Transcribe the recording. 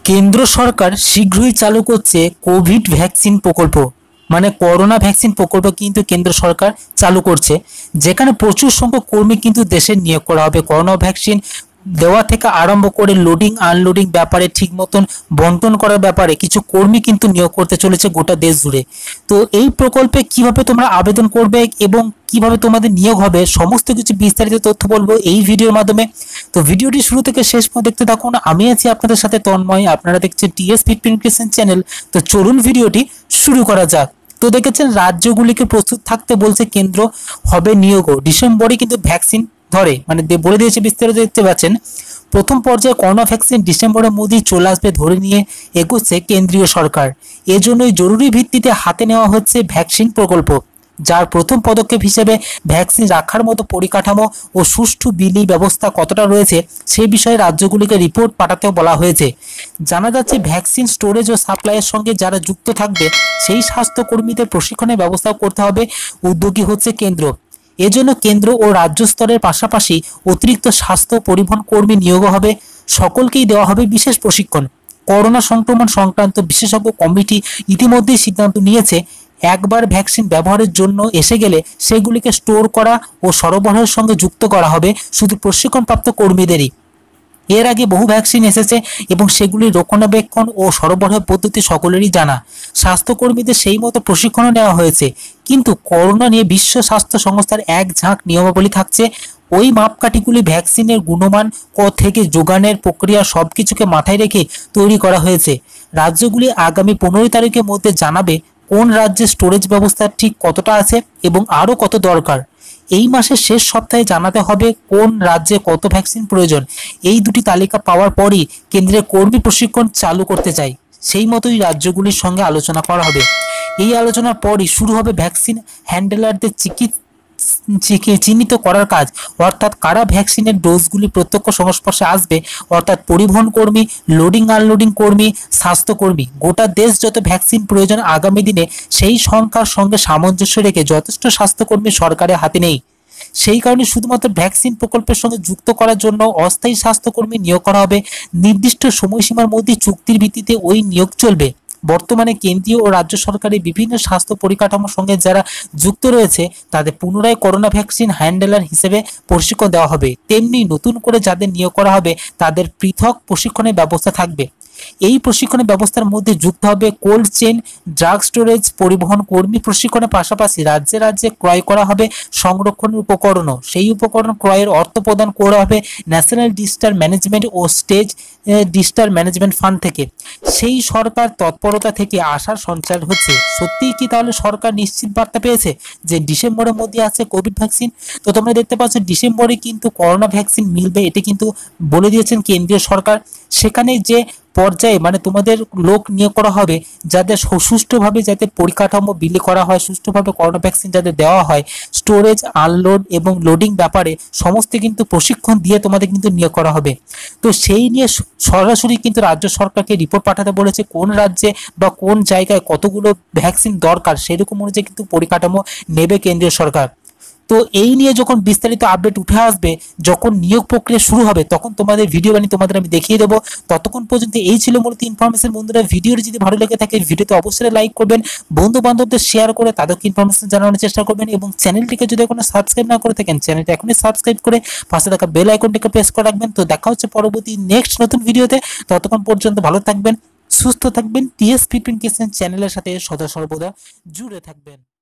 কেন্দ্র সরকার শীঘ্রই চালু করছে কোভিড ভ্যাকসিন প্রকল্প। মানে করোনা ভ্যাকসিন প্রকল্প কিন্তু কেন্দ্র সরকার চালু করছে, যেখানে প্রচুর সংখ্যক কর্মী কিন্তু দেশে নিয়োগ করা হবে। করোনা ভ্যাকসিন দেওয়া থেকে আরম্ভ করে লোডিং আনলোডিং ব্যাপারে ঠিক মতন বন্টন করার ব্যাপারে কিছু কর্মী কিন্তু নিয়োগ করতে চলেছে গোটা দেশ জুড়ে। তো এই প্রকল্পে কিভাবে তোমরা আবেদন করবে এবং কিভাবে তোমাদের নিয়োগ হবে সমস্ত কিছু বিস্তারিত তথ্য বলবো এই ভিডিওর মাধ্যমে। তো ভিডিওটি শুরু থেকে শেষ পর্যন্ত দেখতে থাকুন। আমি আছি আপনাদের সাথে তন্ময়, আপনারা দেখছেন টিএস ফিটনেস চ্যানেল। তো চলুন ভিডিওটি শুরু করা যাক। তো দেখেছেন রাজ্যগুলিকে প্রস্তুত থাকতে বলছে কেন্দ্র, হবে নিয়োগও। ডিসেম্বরে কিন্তু ভ্যাকসিন ধরে মানে বলে দিয়েছে বিস্তারিত, দেখতে পাচ্ছেন। প্রথম পর্যায়ে করোনা ভ্যাকসিন ডিসেম্বরের মধ্যেই চলে আসবে ধরে নিয়ে এগোচ্ছে কেন্দ্রীয় সরকার। এজন্যই জরুরি ভিত্তিতে হাতে নেওয়া হচ্ছে ভ্যাকসিন প্রকল্প, যার প্রথম পদক্ষেপ হিসেবে ভ্যাকসিন রাখার মতো পরিকাঠামো ও সুষ্ঠু বিলি ব্যবস্থা কতটা রয়েছে সেই বিষয়ে রাজ্যগুলিকে রিপোর্ট পাঠাতেও বলা হয়েছে। জানা যাচ্ছে ভ্যাকসিন স্টোরেজ ও সাপ্লাইয়ের সঙ্গে যারা যুক্ত থাকবে সেই স্বাস্থ্যকর্মীদের প্রশিক্ষণের ব্যবস্থা করতে হবে। উদ্যোগী হচ্ছে কেন্দ্র। এজন্য কেন্দ্র ও রাজ্য স্তরের পাশাপাশি অতিরিক্ত স্বাস্থ্য পরিবহন কর্মী নিয়োগ হবে। সকলকেই দেওয়া হবে বিশেষ প্রশিক্ষণ। করোনা সংক্রমণ সংক্রান্ত বিশেষজ্ঞ কমিটি ইতিমধ্যেই সিদ্ধান্ত নিয়েছে, একবার ভ্যাকসিন ব্যবহারের জন্য এসে গেলে সেগুলিকে স্টোর করা ও সরবরাহের সঙ্গে যুক্ত করা হবে শুধু প্রশিক্ষণপ্রাপ্ত কর্মীদেরই। এর আগে বহু ভ্যাকসিন এসেছে এবং সেগুলির রক্ষণাবেক্ষণ ও সরবরাহ পদ্ধতি সকলেরই জানা। স্বাস্থ্যকর্মীদের সেই মতো প্রশিক্ষণও নেওয়া হয়েছে। কিন্তু করোনা নিয়ে বিশ্ব স্বাস্থ্য সংস্থার এক ঝাঁক নিয়মাবলী থাকছে। ওই মাপকাঠিগুলি ভ্যাকসিনের গুণমান থেকে যোগানের প্রক্রিয়া সবকিছুকে মাথায় রেখে তৈরি করা হয়েছে। রাজ্যগুলি আগামী 15 তারিখের মধ্যে জানাবে কোন রাজ্যে স্টোরেজ ব্যবস্থা ঠিক কতটা আছে এবং আরও কত দরকার। এই মাসের শেষ সপ্তাহে জানাতে হবে কোন রাজ্যে কত ভ্যাকসিন প্রয়োজন। এই দুটি তালিকা পাওয়ার পরই কেন্দ্রের কর্মী প্রশিক্ষণ চালু করতে চাই। সেই মতোই রাজ্যগুলির সঙ্গে আলোচনা করা হবে। এই আলোচনার পরই শুরু হবে ভ্যাকসিন হ্যান্ডলারদের চিহ্নিত করার কাজ, অর্থাৎ কারা ভ্যাকসিনের ডোজগুলি প্রত্যক্ষ সংস্পর্শে আসবে, অর্থাৎ পরিবহন কর্মী, লোডিং আনলোডিং কর্মী, স্বাস্থ্যকর্মী। গোটা দেশ যত ভ্যাকসিন প্রয়োজন আগামী দিনে সেই সংখ্যার সঙ্গে সামঞ্জস্য রেখে যথেষ্ট স্বাস্থ্যকর্মী সরকারের হাতে নেই। সেই কারণে শুধুমাত্র ভ্যাকসিন প্রকল্পের সঙ্গে যুক্ত করার জন্য অস্থায়ী স্বাস্থ্যকর্মী নিয়োগ করা হবে। নির্দিষ্ট সময়সীমার মধ্যে চুক্তির ভিত্তিতে ওই নিয়োগ চলবে। বর্তমানে কেন্দ্রীয় ও রাজ্য সরকারের বিভিন্ন স্বাস্থ্য পরিকাঠামোর সঙ্গে যারা যুক্ত রয়েছে তাদের পুনরায় করোনা ভ্যাকসিন হ্যান্ডলার হিসেবে প্রশিক্ষণ দেওয়া হবে। তেমনি নতুন করে যাদের নিয়োগ করা হবে তাদের পৃথক প্রশিক্ষণের ব্যবস্থা থাকবে। এই প্রশিক্ষণের ব্যবস্থার মধ্যে যুক্ত হবে কোল্ড চেইন, ড্রাগ স্টোরেজ, পরিবহন কর্মী প্রশিক্ষণের পাশাপাশি রাজ্যে রাজ্যে ক্রয় করা হবে সংরক্ষণের উপকরণও। সেই উপকরণ ক্রয়ের অর্থ প্রদান করা হবে ন্যাশনাল ডিজাস্টার ম্যানেজমেন্ট ও স্টেট ডিজাস্টার ম্যানেজমেন্ট ফান্ড থেকে। সেই সরকার তৎপরতা থেকে আসার সঞ্চার হচ্ছে। সত্যিই কি তাহলে সরকার নিশ্চিত বার্তা পেয়েছে যে ডিসেম্বরের মধ্যে আছে কোভিড ভ্যাকসিন? তো তোমরা দেখতে পাচ্ছ ডিসেম্বরে কিন্তু করোনা ভ্যাকসিন মিলবে, এটা কিন্তু বলে দিয়েছেন কেন্দ্রীয় সরকার। সেখানে যে পর্যায়ে মানে তোমাদের লোক নিয়োগ করা হবে যাদের সুষ্ঠুভাবে যাতে পরিকাঠামো বিলি করা হয়, সুষ্ঠুভাবে করোনা ভ্যাকসিন যাদের দেওয়া হয়, স্টোরেজ আনলোড এবং লোডিং ব্যাপারে সমস্ত কিন্তু প্রশিক্ষণ দিয়ে তোমাদের কিন্তু নিয়োগ করা হবে। তো সেই নিয়ে সরাসরি কিন্তু রাজ্য সরকারকে রিপোর্ট পাঠাতে বলেছে কোন রাজ্যে বা কোন জায়গায় কতগুলো ভ্যাকসিন দরকার, সেরকম অনুযায়ী কিন্তু পরিকাঠামো নেবে কেন্দ্রীয় সরকার। তো এই নিয়ে যখন বিস্তারিত আপডেট উঠে আসবে, যখন নিয়োগ প্রক্রিয়া শুরু হবে তখন তোমাদের ভিডিও বানিয়ে তোমাদের আমি দেখিয়ে দেবো। ততক্ষণ পর্যন্ত এই ছিল মূলত ইনফরমেশন। বন্ধুরা ভিডিওটি যদি ভালো লেগে থাকে ভিডিওতে অবশ্যই লাইক করবেন, বন্ধু বান্ধবদের শেয়ার করে তাদেরকে ইনফরমেশন জানানোর চেষ্টা করবেন এবং চ্যানেলটিকে যদি এখনো সাবস্ক্রাইব না করে থাকেন চ্যানেলটি এখনই সাবস্ক্রাইব করে পাশে থাকা বেল আইকনটিকে প্রেস করে রাখবেন। তো দেখা হচ্ছে পরবর্তী নেক্সট নতুন ভিডিওতে। ততক্ষণ পর্যন্ত ভালো থাকবেন, সুস্থ থাকবেন, টিএস ফিটনেস চ্যানেলের সাথে সদা সর্বদা জুড়ে থাকবেন।